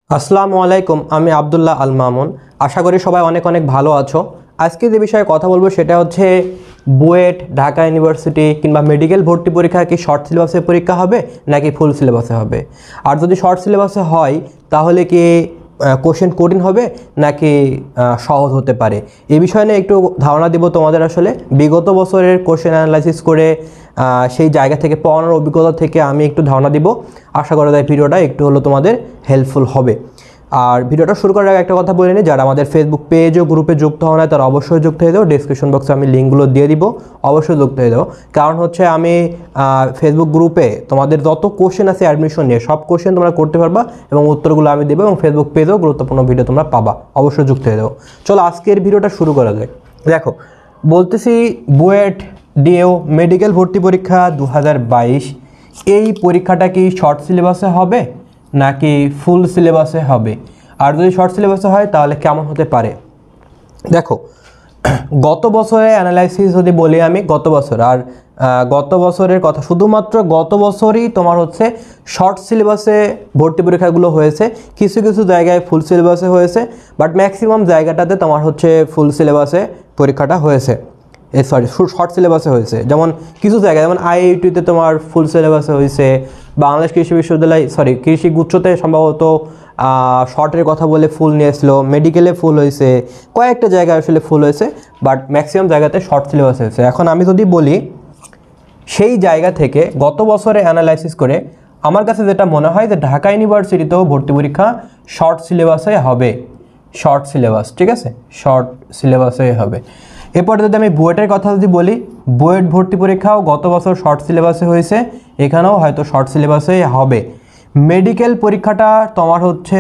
আসসালামু আলাইকুম, আমি আব্দুল্লাহ আল মামুন। আশা করি সবাই অনেক অনেক ভালো আছো। আজকে যে বিষয়ে কথা বলবো সেটা হচ্ছে বুয়েট, ঢাকা ইউনিভার্সিটি কিংবা মেডিকেল ভর্তি পরীক্ষা কি শর্ট সিলেবাসে পরীক্ষা হবে নাকি ফুল সিলেবাসে হবে। আর যদি শর্ট সিলেবাসে হয় তাহলে কি কোশ্চেন কঠিন হবে নাকি সহজ হতে পারে, এই বিষয়ে নিয়ে একটু ধারণা দিব তোমাদের। আসলে বিগত বছরের কোশ্চেন অ্যানালাইসিস করে সেই জায়গা থেকে পড়ানোর অভিজ্ঞতা থেকে আমি একটু ধারণা দিব। আশা করা যায় ভিডিওটা একটু হলো তোমাদের হেল্পফুল হবে। আর ভিডিওটা শুরু করার আগে একটা কথা বলে নিই, যারা আমাদের ফেসবুক পেজ ও গ্রুপে যুক্ত হওয়া না তারা অবশ্যই যুক্ত হয়ে দেবো। ডিসক্রিপশন বক্সে আমি লিঙ্কগুলো দিয়ে দিব, অবশ্যই যুক্ত হয়ে দেবো। কারণ হচ্ছে আমি ফেসবুক গ্রুপে তোমাদের যত কোশ্চেন আছে অ্যাডমিশন নিয়ে সব কোশ্চেন তোমরা করতে পারবা এবং উত্তরগুলো আমি দেবো, এবং ফেসবুক পেজেও গুরুত্বপূর্ণ ভিডিও তোমরা পাবা, অবশ্যই যুক্ত হয়ে দেবো। চলো আজকের ভিডিওটা শুরু করা যায়। দেখো বলতেছি, বুয়েট ডিএও মেডিকেল ভর্তি পরীক্ষা 2022, এই পরীক্ষাটা কি শর্ট সিলেবাসে হবে নাকি ফুল সিলেবাসে হবে, আর যদি শর্ট সিলেবাসে হয় তাহলে কেমন হতে পারে। দেখো গত বছরে অ্যানালাইসিস যদি বলি আমি, গত বছর আর গত বছরের কথা, শুধুমাত্র গত বছরই তোমার হচ্ছে শর্ট সিলেবাসে ভর্তি পরীক্ষাগুলো হয়েছে। কিছু কিছু জায়গায় ফুল সিলেবাসে হয়েছে, বাট ম্যাক্সিমাম জায়গাটাতে তোমার হচ্ছে ফুল সিলেবাসে পরীক্ষাটা হয়েছে, শর্ট সিলেবাসে হয়েছে। যেমন কিছু জায়গায়, যেমন আইআইটিতে তোমার ফুল সিলেবাসে হয়েছে, বাংলাদেশ কৃষি বিশ্ববিদ্যালয় কৃষি গুচ্ছতে সম্ভবত শর্টের কথা বলে ফুল নিয়েছিল, মেডিকেলে ফুল হয়েছে, কয়েকটা জায়গায় আসলে ফুল হয়েছে, বাট ম্যাক্সিমাম জায়গাতে শর্ট সিলেবাস হয়েছে। এখন আমি যদি বলি সেই জায়গা থেকে গত বছরে অ্যানালাইসিস করে আমার কাছে যেটা মনে হয় যে ঢাকা ইউনিভার্সিটিতেও ভর্তি পরীক্ষা শর্ট সিলেবাসে হবে, শর্ট সিলেবাস, ঠিক আছে, শর্ট সিলেবাসে হবে। এরপর যদি আমি বুয়েটের কথা যদি বলি, বুয়েট ভর্তি পরীক্ষাও গত বছর শর্ট সিলেবাসে হয়েছে, এখানেও হয়তো শর্ট সিলেবাসে হবে। মেডিকেল পরীক্ষাটা তোমার হচ্ছে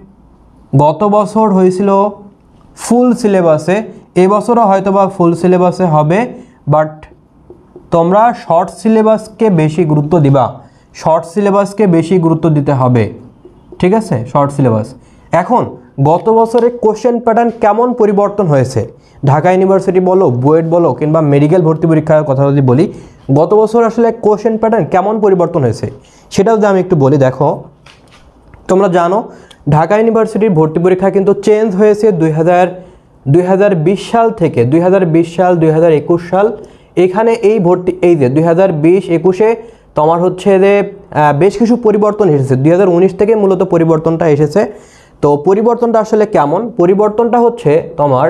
গত বছর হয়েছিল ফুল সিলেবাসে, এবছরও হয়তো বা ফুল সিলেবাসে হবে, বাট তোমরা শর্ট সিলেবাসকে বেশি গুরুত্ব দিবা, শর্ট সিলেবাসকে বেশি গুরুত্ব দিতে হবে, ঠিক আছে, শর্ট সিলেবাস। এখন গত বছরে কোশ্চেন প্যাটার্ন কেমন পরিবর্তন হয়েছে, ঢাকা ইউনিভার্সিটি বলো, বুয়েট বলো কিংবা মেডিকেল ভর্তি পরীক্ষার কথা যদি বলি, গত বছর আসলে কোশ্চেন প্যাটার্ন কেমন পরিবর্তন হয়েছে সেটা যদি আমি একটু বলি। দেখো তোমরা জানো ঢাকা ইউনিভার্সিটির ভর্তি পরীক্ষা কিন্তু চেঞ্জ হয়েছে 2020 সাল থেকে, 2020 সাল 2021 সাল, এখানে এই ভর্তি এই যে 2020-21-এ তোমার হচ্ছে যে বেশ কিছু পরিবর্তন এসেছে। 2019 থেকে মূলত পরিবর্তনটা এসেছে। তো পরিবর্তনটা আসলে কেমন, পরিবর্তনটা হচ্ছে তোমার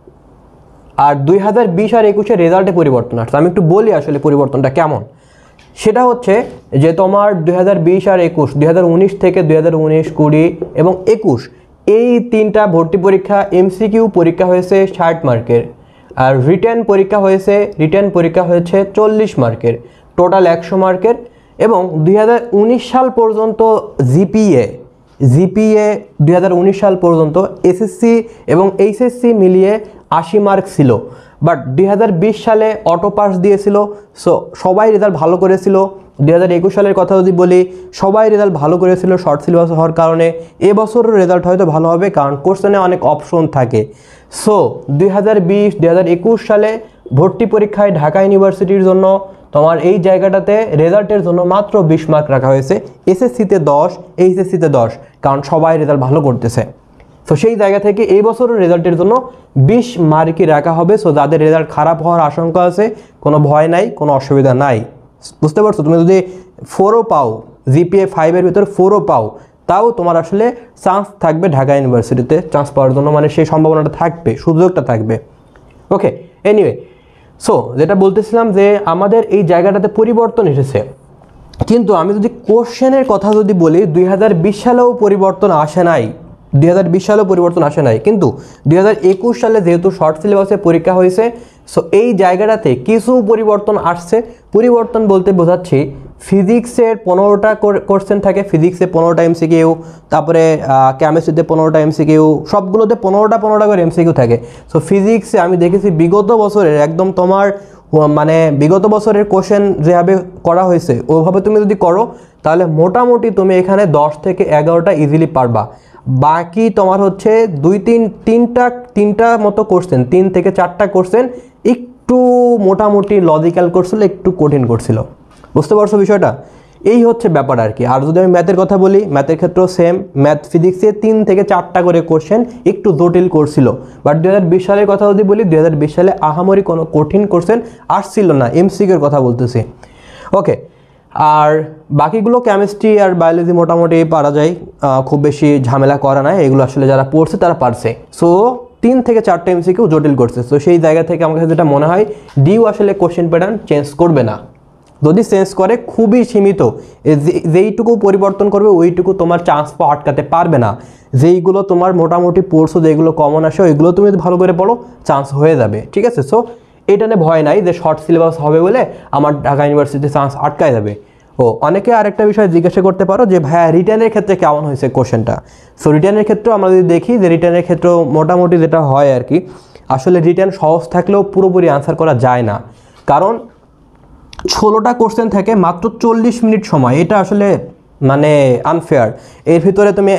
আর 2020 আর 21-এর রেজাল্টে পরিবর্তন আসছে। আমি একটু বলি আসলে পরিবর্তনটা কেমন। সেটা হচ্ছে যে তোমার 2020 আর 21, 2019 থেকে 2019, 20 এবং 21, এই তিনটা ভর্তি পরীক্ষা এমসিকিউ পরীক্ষা হয়েছে 60 মার্কের, আর রিটেন পরীক্ষা হয়েছে 40 মার্কের, টোটাল 100 মার্কের। এবং 2019 সাল পর্যন্ত জিপিএ 2019 সাল পর্যন্ত এসএসসি এবং এইচএসসি মিলিয়ে 80 মার্ক ছিল, বাট 2020 সালে অটো পাস দিয়েছিল, সো সবাই রেজাল্ট ভালো করেছিল। 2021 সালের কথা যদি বলি, সবাই রেজাল্ট ভালো করেছিল শর্ট সিলেবাস হওয়ার কারণে। এবছরের রেজাল্ট হয়তো ভালো হবে, কারণ কোশ্চেনে অনেক অপশন থাকে। সো 2020-2021 সালে ভর্তি পরীক্ষায় ঢাকা ইউনিভার্সিটির জন্য তোমার এই জায়গাটাতে রেজাল্টের জন্য মাত্র 20 মার্ক রাখা হয়েছে, এসএসসিতে 10, এইচএসসিতে 10, কারণ সবাই রেজাল্ট ভালো করতেছে। তো সেই জায়গা থেকে এই বছরের রেজাল্টের জন্য 20 মার্কই রাখা হবে। সো যাদের রেজাল্ট খারাপ হওয়ার আশঙ্কা আছে, কোনো ভয় নাই, কোনো অসুবিধা নাই, বুঝতে পারছো। তুমি যদি 4ও পাও, জিপিএ 5-এর ভিতর 4ও পাও, তাও তোমার আসলে চান্স থাকবে ঢাকা ইউনিভার্সিটিতে চান্স পাওয়ার জন্য, মানে সেই সম্ভাবনাটা থাকবে, সুযোগটা থাকবে। ওকে, এনিওয়ে, সো যেটা বলতেছিলাম যে আমাদের এই জায়গাটাতে পরিবর্তন এসেছে, কিন্তু আমি যদি কোশ্চেনের কথা যদি বলি, 2020 সালেও পরিবর্তন আসে নাই, 2020 সালেও পরিবর্তন আসে নাই, কিন্তু 2021 সালে যেহেতু শর্ট সিলেবাসে পরীক্ষা হয়েছে, সো এই জায়গাটাতে কিছু পরিবর্তন আসছে। পরিবর্তন বলতে বোঝাচ্ছি ফিজিক্সের 15টা কোশ্চেন থাকে, ফিজিক্সে 15টা এমসিকিউ, তারপরে কেমিস্ট্রিতে 15টা এমসিকিউ, সবগুলোতে 15টা করে এমসিকিউ থাকে। সো ফিজিক্সে আমি দেখেছি বিগত বছরের একদম তোমার মানে বিগত বছরের কোশ্চেন যেভাবে করা হয়েছে ওইভাবে তুমি যদি করো তাহলে মোটামুটি তুমি এখানে 10 থেকে 11টা ইজিলি পারবা। বাকি তোমার হচ্ছে তিনটা মতো কোশ্চেন, 3 থেকে 4টা কোশ্চেন একটু মোটামুটি লজিক্যাল করছিল, একটু কঠিন করছিল, বুঝতে পারছো বিষয়টা। এই হচ্ছে ব্যাপার আর কি। আর যদি আমি ম্যাথের কথা বলি, ম্যাথের ক্ষেত্রেও সেম, ম্যাথ ফিজিক্সে 3 থেকে 4টা করে কোশ্চেন একটু জটিল করছিল, বাট 2020 সালের কথা যদি বলি 2020 সালে আহামরি কোনো কঠিন কোশ্চেন আসছিল না, এমসিকিউর কথা বলতেছি। ওকে, আর বাকিগুলো কেমিস্ট্রি আর বায়োলজি মোটামুটি পারা যায়, খুব বেশি ঝামেলা করা নাই, এগুলো আসলে যারা পড়ছে তারা পারছে। সো 3 থেকে 4টা এমসিকিউ জটিল করছে। সো সেই জায়গা থেকে আমার কাছে যেটা মনে হয় ডিউ আসলে কোশ্চেন প্যাটার্ন চেঞ্জ করবে না, যদি চেঞ্জ করে খুবই সীমিত, যেইটুকু পরিবর্তন করবে ওইটুকু তোমার চান্স পাওয়া আটকাতে পারবে না। যেইগুলো তোমার মোটামুটি পড়ছো, যেগুলো কমন আসে ওইগুলো তুমি ভালো করে পড়ো, চান্স হয়ে যাবে, ঠিক আছে। সো এটা নিয়ে ভয় নাই যে শর্ট সিলেবাস হবে বলে আমার ঢাকা ইউনিভার্সিটিতে চান্স আটকায় যাবে। ও অনেকে আরেকটা বিষয় জিজ্ঞাসা করতে পারো যে ভাইয়া রিটার্নের ক্ষেত্রে কেমন হয়েছে কোশ্চেনটা। সো রিটার্নের ক্ষেত্রেও আমরা যদি দেখি যে রিটার্নের ক্ষেত্রেও মোটামুটি যেটা হয় আর কি, আসলে রিটার্ন সহজ থাকলেও পুরোপুরি আনসার করা যায় না, কারণ 16টা কোশ্চেন থাকে মাত্র 40 মিনিট সময়, এটা আসলে মানে আনফেয়ার। এর ভিতরে তুমি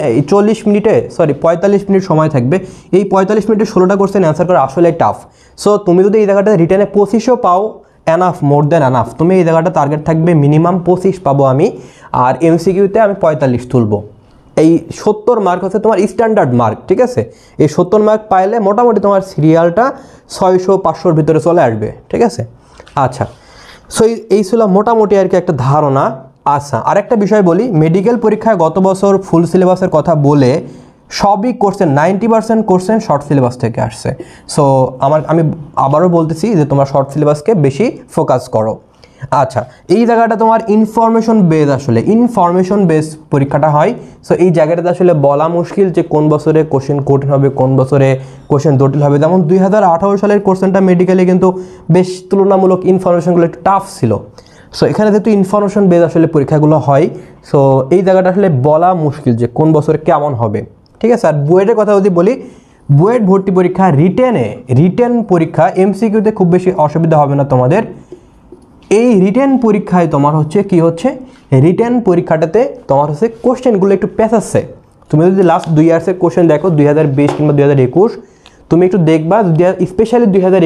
45 মিনিট সময় থাকবে, এই 45 মিনিটে 16টা কোশ্চেন অ্যান্সার করা আসলে টাফ। সো তুমি যদি এই জায়গাটা রিটার্নে 25ও পাও, এনাফ, মোর দেন এনাফ। তুমি এই জায়গাটা টার্গেট থাকবে মিনিমাম 25 পাবো আমি, আর এমসিকিউতে আমি 45 তুলবো। এই 70 মার্ক হচ্ছে তোমার স্ট্যান্ডার্ড মার্ক, ঠিক আছে। এই 70 মার্ক পাইলে মোটামুটি তোমার সিরিয়ালটা 600-500-র ভিতরে চলে আসবে, ঠিক আছে। আচ্ছা, সো এই ছিল মোটামুটি আর কি একটা ধারণা। আচ্ছা, আরেকটা বিষয় বলি, মেডিকেল পরীক্ষায় গত বছর ফুল সিলেবাসের কথা বলে সবই কোশ্চেন 90% কোশ্চেন শর্ট সিলেবাস থেকে আসছে। সো আমি আবারও বলতেছি যে তোমরা শর্ট সিলেবাসকে বেশি ফোকাস করো। আচ্ছা, এই জায়গাটা তোমার ইনফরমেশন বেস, আসলে ইনফরমেশন বেস পরীক্ষাটা হয়। সো এই জায়গাটাতে আসলে বলা মুশকিল যে কোন বছরে কোশ্চেন কঠিন হবে, কোন বছরে কোশ্চেন জটিল হবে। যেমন 2018 সালের কোশ্চেনটা মেডিকেলে কিন্তু বেশ তুলনামূলক ইনফরমেশনগুলো একটু টাফ ছিল। সো এখানে যেহেতু ইনফরমেশন বেস আসলে পরীক্ষাগুলো হয়, সো এই জায়গাটা আসলে বলা মুশকিল যে কোন বছরে কেমন হবে, ঠিক আছে। আর বুয়েটের কথা যদি বলি, বুয়েট ভর্তি পরীক্ষা রিটেন পরীক্ষা এমসিকিউতে খুব বেশি অসুবিধা হবে না তোমাদের। এই রিটেন পরীক্ষায় তোমার হচ্ছে কি হচ্ছে, রিটেন পরীক্ষাটাতে তোমার হচ্ছে কোশ্চেনগুলো একটু পেঁচাচ্ছে। তুমি যদি লাস্ট 2 ইয়ার্সের কোশ্চেন দেখো, 2020 কিংবা 2021, তুমি একটু দেখবা, স্পেশালি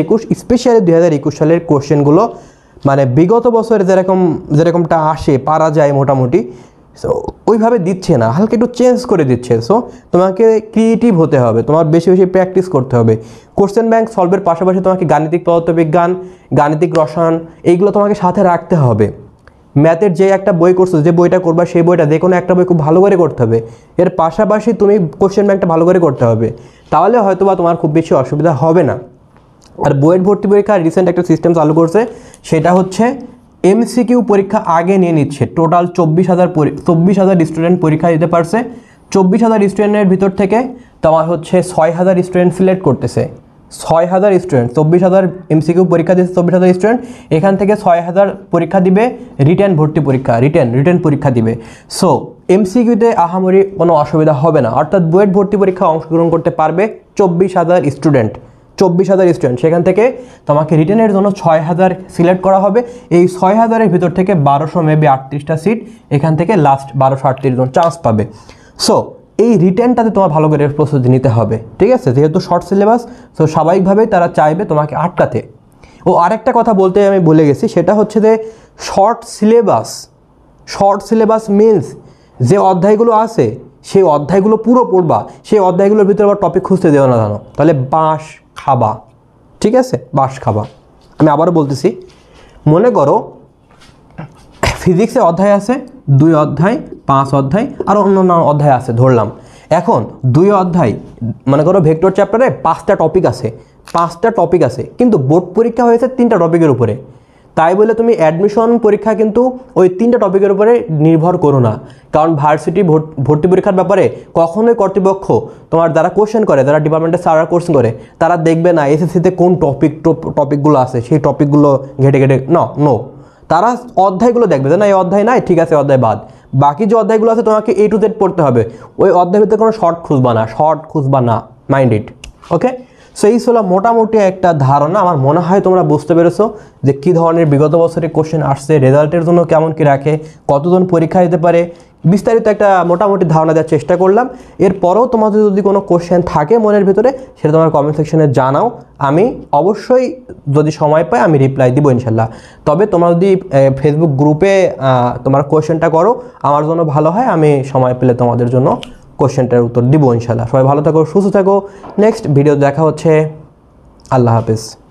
2021 সালের কোশ্চেনগুলো মানে বিগত বছরে যেরকমটা আসে পারা যায় মোটামুটি, সো ওইভাবে দিচ্ছে না, হালকা একটু চেঞ্জ করে দিচ্ছে। সো তোমাকে ক্রিয়েটিভ হতে হবে, তোমার বেশি বেশি প্র্যাকটিস করতে হবে। কোশ্চেন ব্যাংক সলভের পাশাপাশি তোমাকে গাণিতিক পদার্থবিজ্ঞান, গাণিতিক রসায়ন এইগুলো তোমাকে সাথে রাখতে হবে। ম্যাথের যে একটা বই করছো, যে বইটা করবা সেই বইটা যে কোনো একটা বই খুব ভালো করে করতে হবে, এর পাশাপাশি তুমি কোশ্চেন ব্যাংকটা ভালো করে করতে হবে, তাহলে হয়তো বা তোমার খুব বেশি অসুবিধা হবে না। আর বুয়েট ভর্তি পরীক্ষা রিসেন্ট একটা সিস্টেম চালু করছে, সেটা হচ্ছে এমসিকিউ পরীক্ষা আগে নিয়ে নিচ্ছে। টোটাল 24,000 স্টুডেন্ট পরীক্ষা দিতে পারছে। 24,000 স্টুডেন্টের ভিতর থেকে তোমার হচ্ছে 6,000 স্টুডেন্ট সিলেক্ট করতেছে। 6,000 স্টুডেন্ট, 24,000 এমসিকিউ পরীক্ষা দিচ্ছে 24,000 স্টুডেন্ট, এখান থেকে 6,000 পরীক্ষা দিবে রিটেন ভর্তি পরীক্ষা, রিটেন পরীক্ষা দিবে। সো এমসিকিউতে আহামরি কোনো অসুবিধা হবে না, অর্থাৎ বুয়েট ভর্তি পরীক্ষা অংশগ্রহণ করতে পারবে 24,000 স্টুডেন্ট। সেখান থেকে তোমাকে রিটেনের জন্য 6,000 সিলেক্ট করা হবে। এই 6,000-এর ভিতর থেকে 1200 মেবি 38টা সিট, এখান থেকে লাস্ট 1238 জন চান্স পাবে। সো এই রিটেনটাতে তোমার ভালো করে প্রস্তুতি নিতে হবে, ঠিক আছে। যেহেতু শর্ট সিলেবাস, সো স্বাভাবিকভাবেই তারা চাইবে তোমাকে আটকাতে। ও আরেকটা কথা বলতে আমি ভুলে গেছি, সেটা হচ্ছে যে শর্ট সিলেবাস মিনস যে অধ্যায়গুলো আছে সেই অধ্যায়গুলো পুরো পড়বা, সেই অধ্যায়গুলোর ভিতরে আবার টপিক খুঁজতে দেওয়া না, জানো তাহলে বাঁশ খাবা, ঠিক আছে, বাঁশ খাবা। আমি আবারও বলতেছি, মনে করো ফিজিক্সে অধ্যায় আছে 2 অধ্যায়, 5 অধ্যায়, আর অন্য অধ্যায় আছে ধরলাম। এখন 2 অধ্যায়, মনে করো ভেক্টর চ্যাপ্টারে 5টা টপিক আছে, কিন্তু বোর্ড পরীক্ষা হয়েছে 3টা টপিকের উপরে। তাই বলে তুমি অ্যাডমিশন পরীক্ষা কিন্তু ওই 3টা টপিকের উপরে নির্ভর করো না, কারণ ভার্সিটি ভর্তি পরীক্ষার ব্যাপারে কখনোই কর্তৃপক্ষ তোমার যারা কোশ্চেন করে, যারা ডিপার্টমেন্টে স্যাররা কোশ্চেন করে, তারা দেখবে না এসএসসিতে কোন টপিকগুলো আছে সেই টপিকগুলো ঘেটে নো, তারা অধ্যায়গুলো দেখবে যে না এই অধ্যায় নাই, ঠিক আছে অধ্যায় বাদ, বাকি যে অধ্যায়গুলো আছে তোমাকে A to Z পড়তে হবে। ওই অধ্যায়ের ভিতরে কোনো শর্ট খুঁজবা না, মাইন্ড ইট, ওকে। সো এই ছিল মোটামুটি একটা ধারণা। আমার মনে হয় তোমরা বুঝতে পেরেছো যে কী ধরনের বিগত বছরে কোশ্চেন আসছে, রেজাল্টের জন্য কেমন কী রাখে, কতজন পরীক্ষা দিতে পারে, বিস্তারিত একটা মোটামুটি ধারণা দেওয়ার চেষ্টা করলাম। এরপরেও তোমাদের যদি কোনো কোশ্চেন থাকে মনের ভিতরে সেটা তোমার কমেন্ট সেকশনে জানাও, আমি অবশ্যই যদি সময় পাই আমি রিপ্লাই দিব ইনশাল্লাহ। তবে তোমরা যদি ফেসবুক গ্রুপে তোমার কোশ্চেনটা করো আমার জন্য ভালো হয়, আমি সময় পেলে তোমাদের জন্য কোশ্চেনটার উত্তর দিব ইনশাল্লাহ। সবাই ভালো থাকো, সুস্থ থাকো, নেক্সট ভিডিও দেখা হচ্ছে, আল্লাহ হাফেজ।